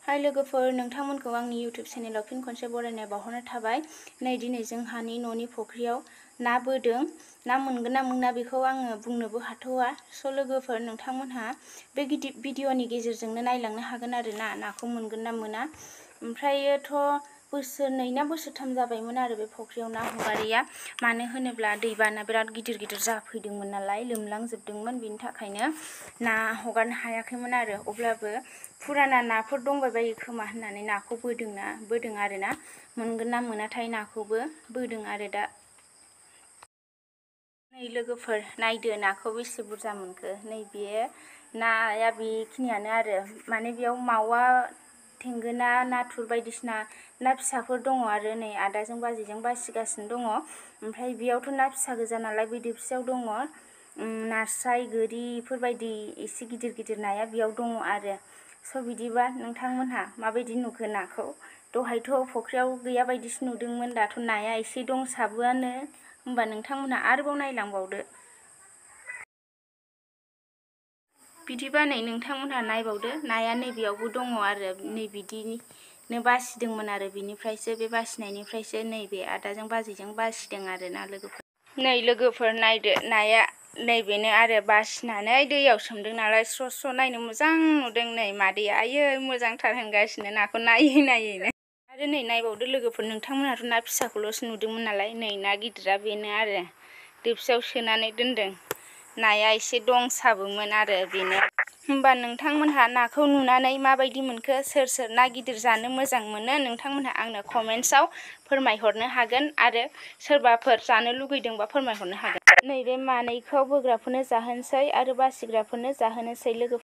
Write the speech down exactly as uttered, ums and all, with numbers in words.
हाय लोगोफोर, नोंथांमोनखौ आंनि यूट्यूब चेनेलाव फिन खनसे बरायनाय बावहरनाय थाबाय। नै दिनै जोंहानि न'नि फुख्रियाव ना बोदों। ना मोनगोन ना मोना बेखौ आङो बुंनोबो हाथ'वा। स' लोगोफोर, नोंथांमोनहा बे भिडिअनि गेजेरजोंनो नायलांनो हागोन आरो ना नाखौ मोनगोन ना मोना। ओमफ्रायोथ' बोसोरनै ना बोसोरथाम जाबायमोन आरो बे फुख्रियाव ना हगारिया। मानो होनोब्ला दैबाना बिराद गिदिर गिदिर जाफैदोंमोन नालाय, लोमलांजोबदोंमोन, बिनि थाखायनो ना हगारनो हायाखैमोन आरो। अब्लाबो फुराना नाफोर दंबायबायो खोमा होननानै नाखौ बोदोंना बोदों आरो ना। मोनगोन ना मोनाथाय नाखौबो बोदों आरो दा। नै लोगोफोर, नायदो नाखौ बेसे बुरजा मोनखो। नै बे नाया बेखिनियानो आरो, माने बेयाव मावा, थेंगोना, नाथुर बायदिसिना ना फिसाफोर दङ आरो। नै आदाजों बाजैजों बासिगासिनो दङ। ओमफ्राय बेयावथ' ना फिसा गोजा नालाय, बे दोबसियाव दङ नास्राय, गोरि इफोरबायदि एसे गिदिर गिदिर नाया बेयाव दङ आरो। स' बिदिबा नोंथांमोनहा माबायदि नुखो नाखौ? दहायथ' फुख्रियाव गैया बायदिसो नुदोंमोन, दाथ' नाया एसे दंसाबोआनो। होमबा नोंथांमोनहा आरोबाव नायलांबावदो। बिदिबा नै नोंथांमोनहा नायबावदो, नाया नैबेयावबो दङ आरो। नै बिदिनो बासिदोंमोन आरो, बिनिफ्रायसो बे बासिनायनिफ्रायसो नैबे आदाजों बाजैजों बासिदों आरो ना लोगोफोर। नै लोगोफोर नायदो, नाया नैबेनो आरो बासिनानै दैयाव सोमदों नालाय स्र' स्र' नायनो मोजां नुदों। नै मादैया आयै मोजांथार होनगासिनो नाखौ नायै नायैनो। आरो नै नायबावदो लोगोफोर, नोंथांमोनहाथ' ना फिसाखौल'सो नुदोंमोन नालाय, नै ना गिदिरा बेनो आरो। दोबसियाव सोनानै दोनदों। नाया एसे दंसाबोमोन आरो बेनो। होमबा नोंथांमोनहा नाखौ नुनानै माबायदि मोनखो? सोर सोर ना गिदिर जानो मोजां मोनो? नोंथांमोनहा आंनो कमेन्ट्सआव फोरमायहरनो हागोन, आरो सोरबाफोर जानो लुगैदोंबा फोरमायहरनो हागोन। नैबे मानैखौ बोग्राफोरनो जाहोनोसै आरो बासिग्राफोरनो जाहोनोसै लोगो